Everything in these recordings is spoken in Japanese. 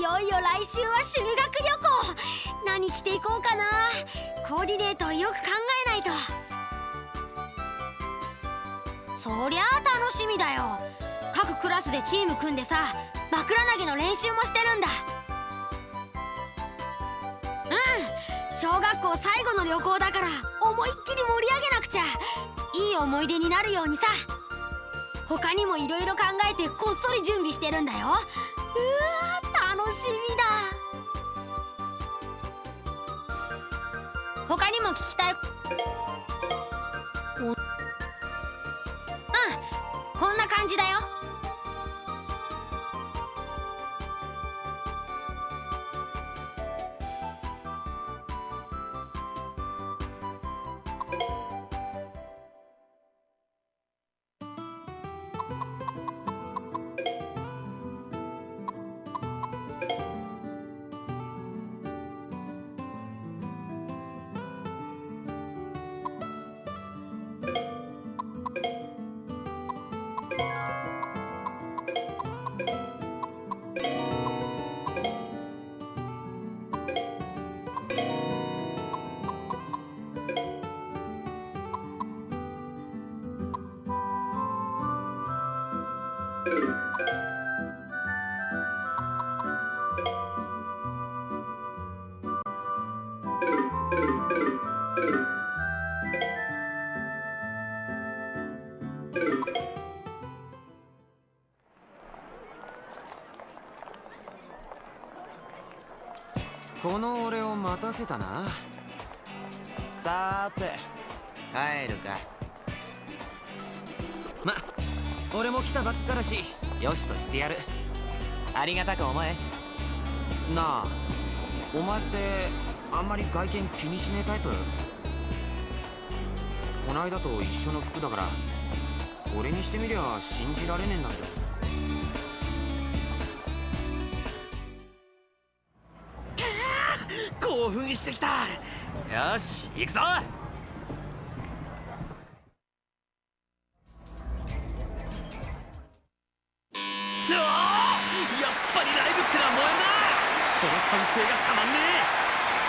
よいよ来週は修学旅行。何着ていこうかな。コーディネートよく考えないと。そりゃあ楽しみだよ。各クラスでチーム組んでさ、枕投げの練習もしてるんだ。小学校最後の旅行だから思いっきり盛り上げなくちゃ。いい思い出になるようにさ。他にもいろいろ考えてこっそり準備してるんだよ。うわー、楽しみだ。他にも聞きたい。こんな感じだよ。 この俺を待たせたな。さーて帰るか。ま、俺も来たばっかだしよしとしてやる。ありがたく思え。なあ、お前ってあんまり外見気にしねえタイプ？こないだと一緒の服だから俺にしてみりゃ信じられねえんだけど。興奮してきた。よし行くぞ。やっぱりライブってのは燃えんな。この歓声がたまんねえ。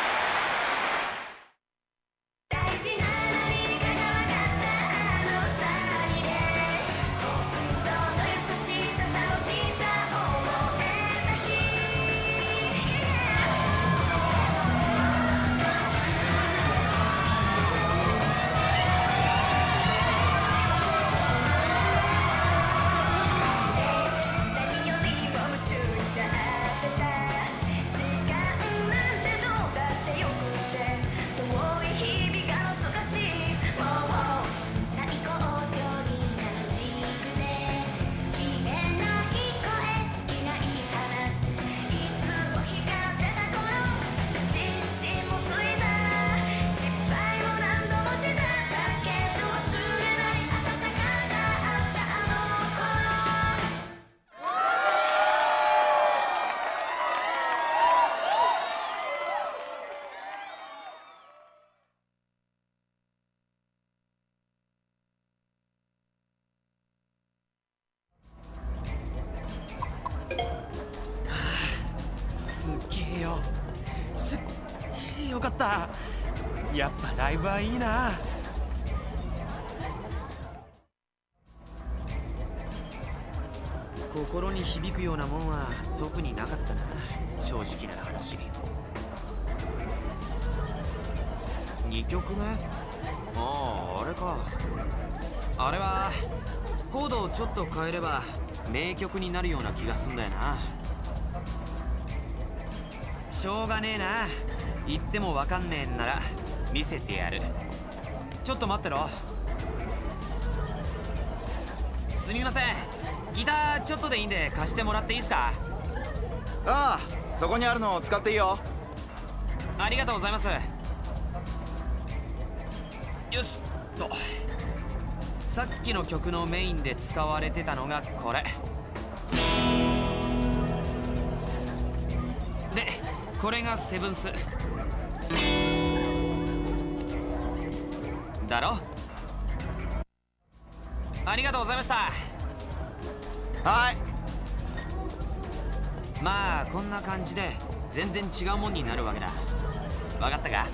よかった。やっぱライブはいいな。心に響くようなもんは特になかったな、正直な話。2曲目？あれか。あれはコードをちょっと変えれば名曲になるような気がすんだよな。しょうがねえな。言っても分かんねえんなら見せてやる。ちょっと待ってろ。すみません、ギターちょっとでいいんで貸してもらっていいですか？ ああ、そこにあるのを使っていいよ。 ありがとうございます。よしと、さっきの曲のメインで使われてたのがこれで、これがセブンスだろ。ありがとうございました。 はい。 まあこんな感じで全然違うもんになるわけだ。わかったか？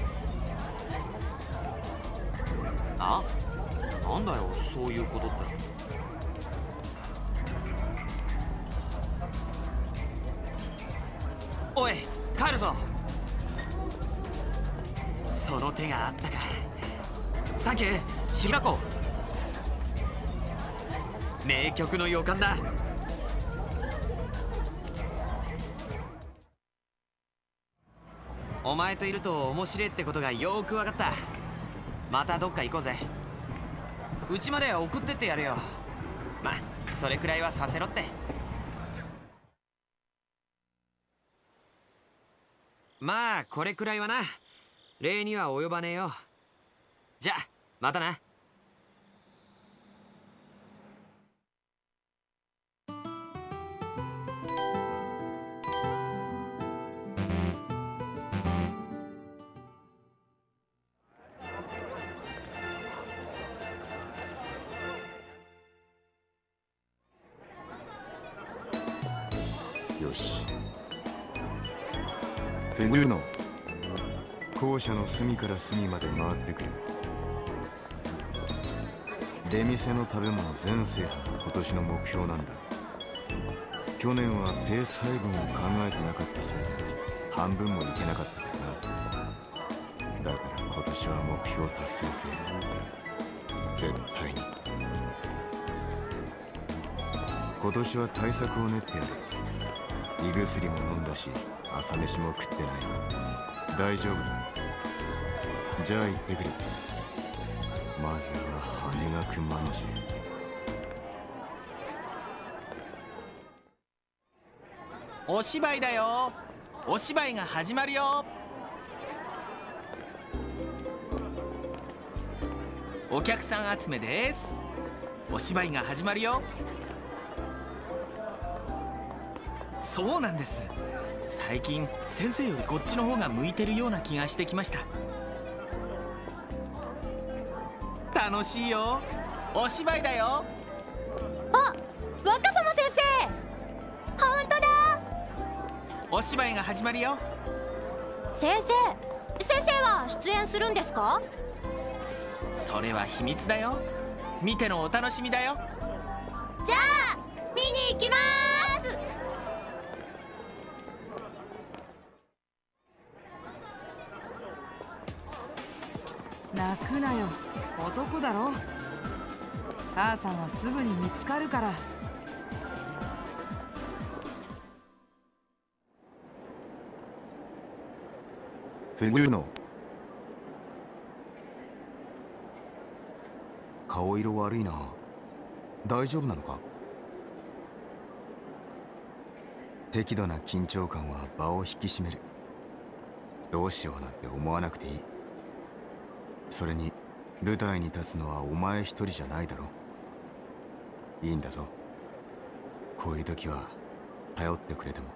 あ、なんだよそういうことって。おい帰るぞ。その手があったか。サンキューシラコ。名曲の予感だ。お前といると面白いってことがよーく分かった。またどっか行こうぜ。うちまで送ってってやるよ。まあそれくらいはさせろって。まあこれくらいはな。礼には及ばねえよ。じゃあまたな。 よし。フェグノ、校舎の隅から隅まで回ってくる。出店の食べ物全制覇が今年の目標なんだ。去年はペース配分を考えてなかったせいで半分もいけなかったからな。だから今年は目標達成する。絶対に。今年は対策を練ってやる。胃薬も飲んだし朝飯も食ってない。大丈夫だ。じゃあ行ってくる。まずは羽学まんじゅう。お芝居だよ。お芝居が始まるよ。お客さん集めです。お芝居が始まるよ。そうなんです。最近先生よりこっちの方が向いてるような気がしてきました。楽しいよ。お芝居だよ。 あ、若様先生。本当だ。 お芝居が始まるよ。 先生は出演するんですか？ それは秘密だよ。見てのお楽しみだよ。 じゃあ見に行きます。 泣くなよ、男だろ。母さんはすぐに見つかるから。 フェグノ、顔色悪いな。大丈夫なのか？適度な緊張感は場を引き締める。どうしようなんて思わなくていい。それに舞台に立つのはお前一人じゃないだろ。いいんだぞ。こういう時は頼ってくれても。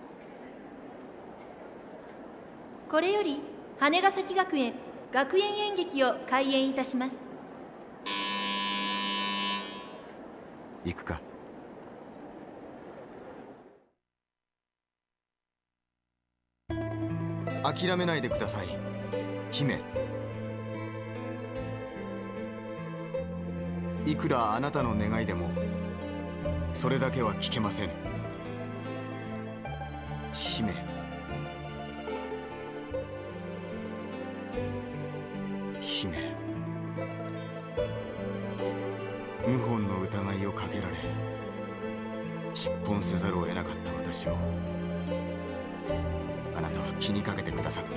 これより羽ヶ崎学園学園演劇を開演いたします。 行くか。諦めないでください、姫。いくらあなたの願いでもそれだけは聞けません。姫。姫。謀反の疑いをかけられ出奔せざるを得なかった私をあなたは気にかけてくださった。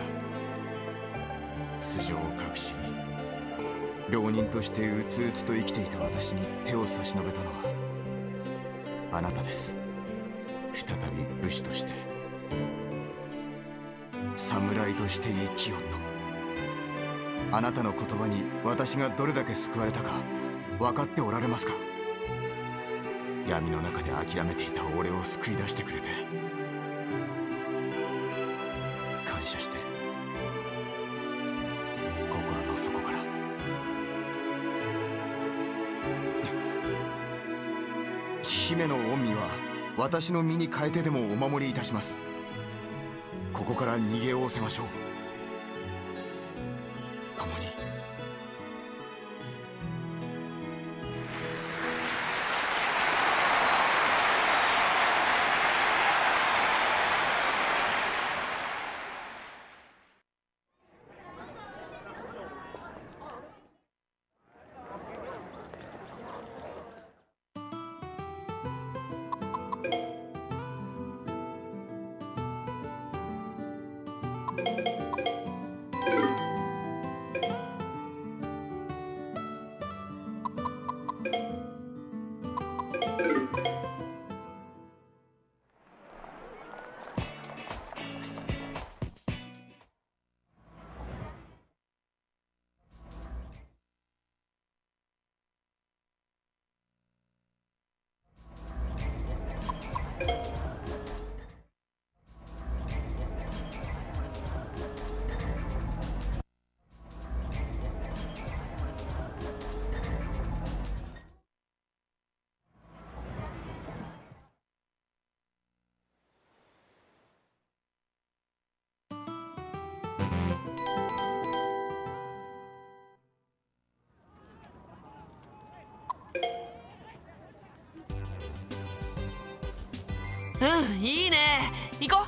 素性を隠し浪人としてうつうつと生きていた私に手を差し伸べたのはあなたです。再び武士として侍として生きようと。あなたの言葉に私がどれだけ救われたか分かっておられますか？闇の中で諦めていた俺を救い出してくれて感謝してる。心の底から。姫の恩義は私の身に変えてでもお守りいたします。ここから逃げおおせましょう。共に。 うん、いいね。行こ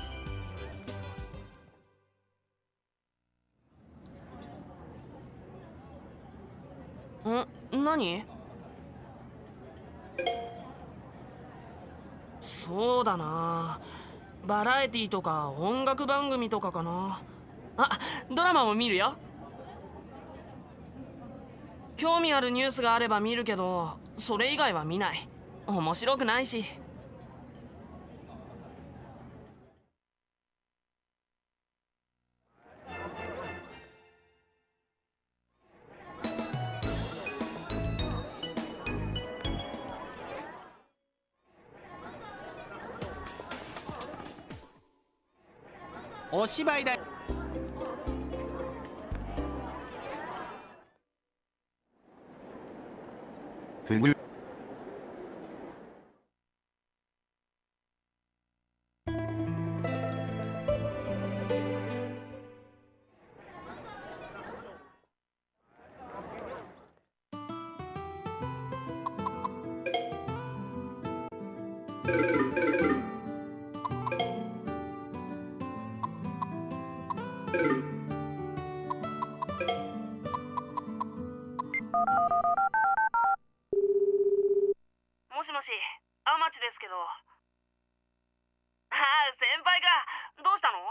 う。何？そうだな、バラエティとか音楽番組とかかな。あ、ドラマも見るよ。興味あるニュースがあれば見るけど、それ以外は見ない。面白くないし。 お芝居だ。 ふぐ。 もしもし、天地ですけど。ああ、先輩か。どうしたの？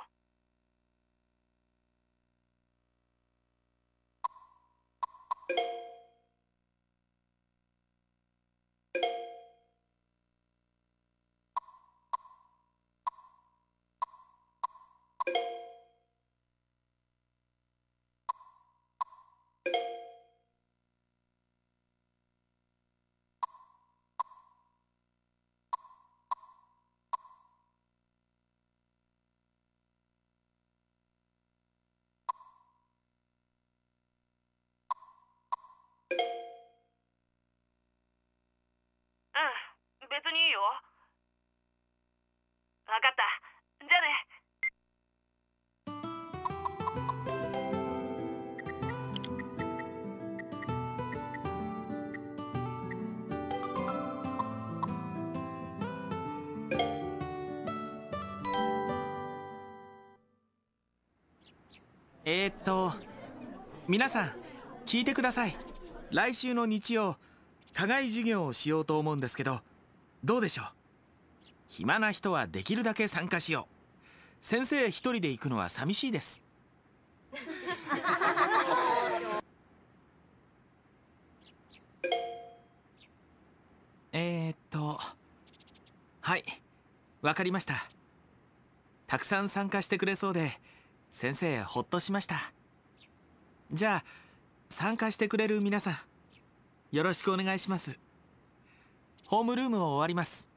うん、別にいいよ。わかった。じゃあね。 皆さん聞いてください。来週の日曜課外授業をしようと思うんですけど、どうでしょう。暇な人はできるだけ参加しよう。先生一人で行くのは寂しいです。はい、わかりました。たくさん参加してくれそうで先生ほっとしました。じゃあ参加してくれる皆さんよろしくお願いします。ホームルームを終わります。